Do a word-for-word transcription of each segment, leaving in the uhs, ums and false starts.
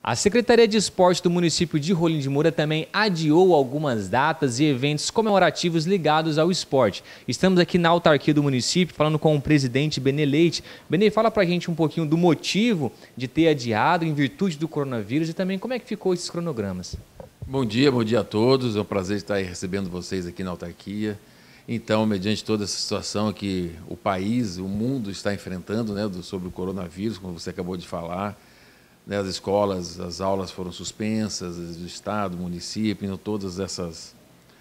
A Secretaria de Esporte do município de Rolim de Moura também adiou algumas datas e eventos comemorativos ligados ao esporte. Estamos aqui na autarquia do município falando com o presidente Benê Leite. Benê, fala pra gente um pouquinho do motivo de ter adiado em virtude do coronavírus e também como é que ficou esses cronogramas. Bom dia, bom dia a todos. É um prazer estar aí recebendo vocês aqui na autarquia. Então, mediante toda essa situação que o país, o mundo está enfrentando, né, do, sobre o coronavírus, como você acabou de falar, né, as escolas, as aulas foram suspensas, o Estado, o município, então, todas essas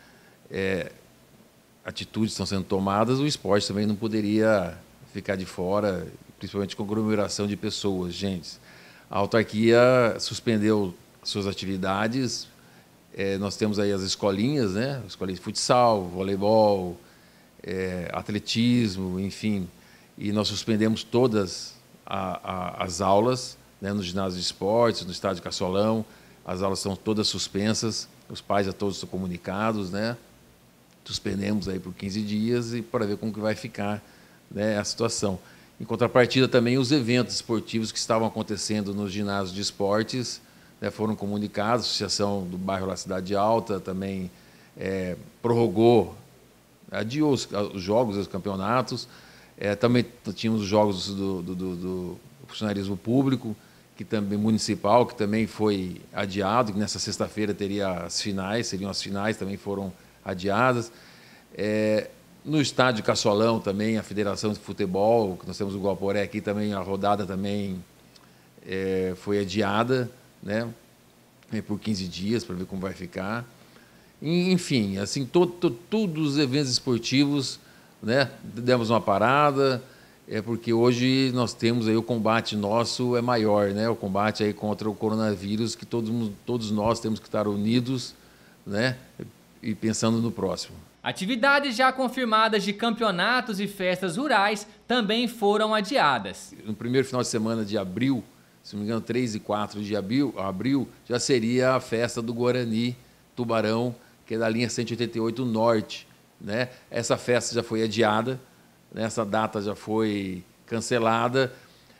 é, atitudes estão sendo tomadas, o esporte também não poderia ficar de fora, principalmente com aglomeração de pessoas, gente. A autarquia suspendeu suas atividades. É, nós temos aí as escolinhas, né? Escolinha de futsal, voleibol, é, atletismo, enfim. E nós suspendemos todas a, a, as aulas, né? No ginásio de esportes, no estádio Caçolão. As aulas são todas suspensas, os pais já todos estão comunicados, né? Suspendemos aí por quinze dias e para ver como que vai ficar, né, a situação. Em contrapartida, também os eventos esportivos que estavam acontecendo nos ginásios de esportes, né, foram comunicados. A Associação do Bairro da Cidade Alta também é, prorrogou, adiou os, os jogos, os campeonatos. É, também tínhamos os jogos do, do, do, do funcionarismo público, que também municipal, que também foi adiado, que nessa sexta-feira teria as finais, seriam as finais, também foram adiadas. É, no estádio Caçolão também, a Federação de Futebol, que nós temos o Guaporé aqui também, a rodada também é, foi adiada, né, por quinze dias, para ver como vai ficar. Enfim, assim, todo, todo, todos os eventos esportivos, né, demos uma parada, é porque hoje nós temos aí o combate nosso é maior, né, o combate aí contra o coronavírus, que todos, todos nós temos que estar unidos, né, e pensando no próximo. Atividades já confirmadas de campeonatos e festas rurais também foram adiadas. No primeiro final de semana de abril, se não me engano, três e quatro de abril, abril, já seria a festa do Guarani Tubarão, que é da linha cento e oitenta e oito Norte, né? Essa festa já foi adiada, né? Essa data já foi cancelada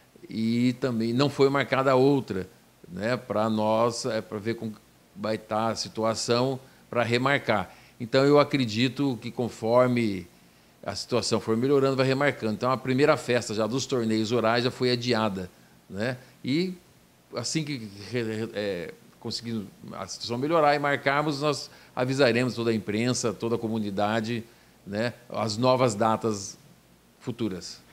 e também não foi marcada outra, né? Para nós, é para ver como vai estar a situação para remarcar. Então, eu acredito que conforme a situação for melhorando, vai remarcando. Então, a primeira festa já dos torneios rurais já foi adiada, né? E assim que é, conseguirmos a situação melhorar e marcarmos, nós avisaremos toda a imprensa, toda a comunidade, né, as novas datas futuras.